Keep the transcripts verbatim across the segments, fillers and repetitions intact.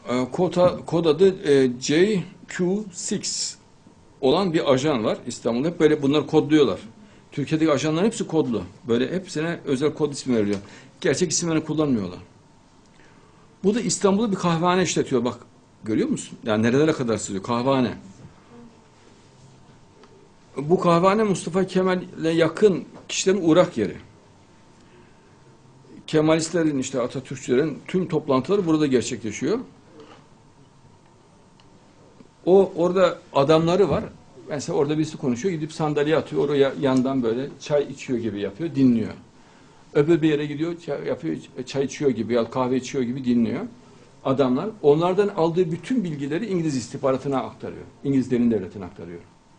E, kod, kod adı e, J Q altı olan bir ajan var İstanbul'da. Hep böyle bunları kodluyorlar. Türkiye'deki ajanların hepsi kodlu. Böyle hepsine özel kod ismi veriliyor. Gerçek isimlerini kullanmıyorlar. Bu da İstanbul'da bir kahvehane işletiyor. Bak görüyor musun? Yani nerelere kadar sızıyor? Kahvehane. Bu kahvehane Mustafa Kemal'le yakın kişilerin uğrak yeri. Kemalistlerin işte Atatürkçülerin tüm toplantıları burada gerçekleşiyor. O orada adamları var. Mesela orada birisi konuşuyor, gidip sandalye atıyor, oraya yandan böyle çay içiyor gibi yapıyor, dinliyor. Öbür bir yere gidiyor, çay yapıyor, çay içiyor gibi ya kahve içiyor gibi dinliyor. Adamlar onlardan aldığı bütün bilgileri İngiliz istihbaratına aktarıyor. İngiliz derin devletine aktarıyor.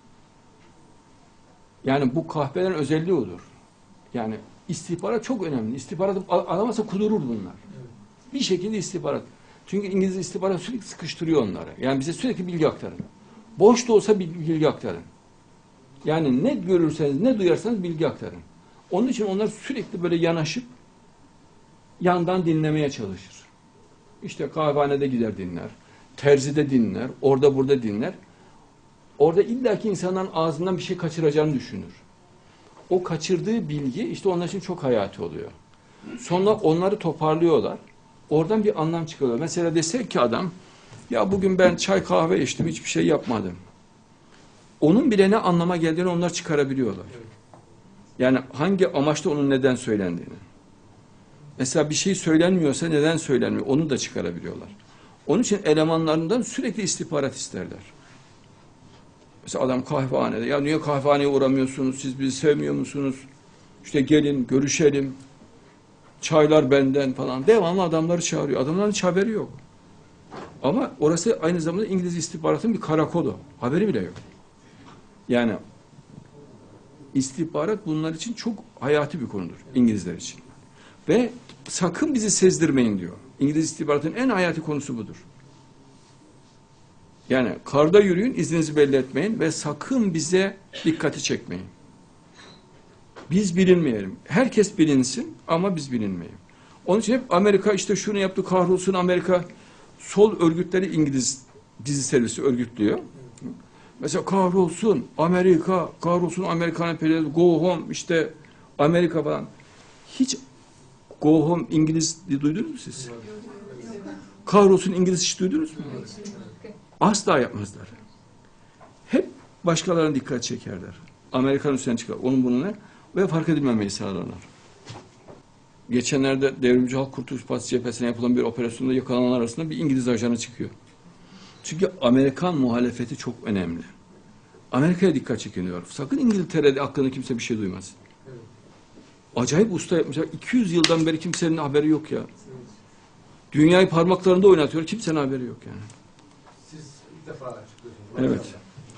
Yani bu kahvelerin özelliği odur. Yani istihbarat çok önemli. İstihbarat alamazsa kudurur bunlar. Evet. Bir şekilde istihbarat. Çünkü İngiliz istihbarat sürekli sıkıştırıyor onları. Yani bize sürekli bilgi aktarın. Boş da olsa bilgi aktarın. Yani ne görürseniz, ne duyarsanız bilgi aktarın. Onun için onlar sürekli böyle yanaşıp yandan dinlemeye çalışır. İşte kahvehanede gider dinler, terzide dinler, orada burada dinler. Orada illaki insanların ağzından bir şey kaçıracağını düşünür. O kaçırdığı bilgi işte onlar için çok hayati oluyor. Sonra onları toparlıyorlar. Oradan bir anlam çıkıyor. Mesela dese ki adam, ya bugün ben çay kahve içtim, hiçbir şey yapmadım. Onun bile ne anlama geldiğini onlar çıkarabiliyorlar. Yani hangi amaçla onun neden söylendiğini. Mesela bir şey söylenmiyorsa neden söylenmiyor, onu da çıkarabiliyorlar. Onun için elemanlarından sürekli istihbarat isterler. Mesela adam kahvehanede, ya niye kahvehaneye uğramıyorsunuz, siz bizi sevmiyor musunuz? İşte gelin, görüşelim, çaylar benden falan. Devamlı adamları çağırıyor. Adamların hiç haberi yok. Ama orası aynı zamanda İngiliz istihbaratının bir karakolu. Haberi bile yok. Yani istihbarat bunlar için çok hayati bir konudur İngilizler için. Ve sakın bizi sezdirmeyin diyor. İngiliz istihbaratının en hayati konusu budur. Yani karda yürüyün, izninizi belli etmeyin ve sakın bize dikkati çekmeyin. Biz bilinmeyelim. Herkes bilinsin ama biz bilinmeyelim. Onun için hep Amerika işte şunu yaptı, kahrolsun Amerika. Sol örgütleri İngiliz dizi servisi örgütlüyor. Mesela kahrolsun Amerika, kahrolsun Amerikan emperyalizmi, go home işte Amerika falan. Hiç go home İngiliz duydunuz mu siz? Kahrolsun İngiliz hiç duydunuz mu? Asla yapmazlar. Hep başkalarına dikkat çekerler. Amerikan üstüne çıkar. Onun bunu ne? Ve fark edilmemeyi sağlarlar. Geçenlerde Devrimci Halk Kurtuluş Partisi cephesine yapılan bir operasyonda yakalananlar arasında bir İngiliz ajanı çıkıyor. Çünkü Amerikan muhalefeti çok önemli. Amerika'ya dikkat çekiniyor. Sakın İngiltere'de hakkında kimse bir şey duymaz. Acayip usta yapmışlar. iki yüz yıldan beri kimsenin haberi yok ya. Dünyayı parmaklarında oynatıyor. Kimsenin haberi yok yani. Siz ilk defa açıklıyorsunuz. Evet.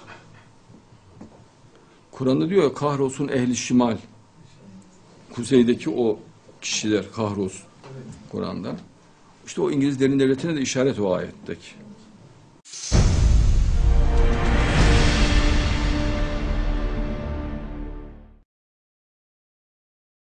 Kur'an'da diyor ya, kahrolsun ehli şimal. Kuzeydeki o kişiler kahrolsun. Kur'an'da. İşte o İngiliz derin devletine de işaret o ayetteki.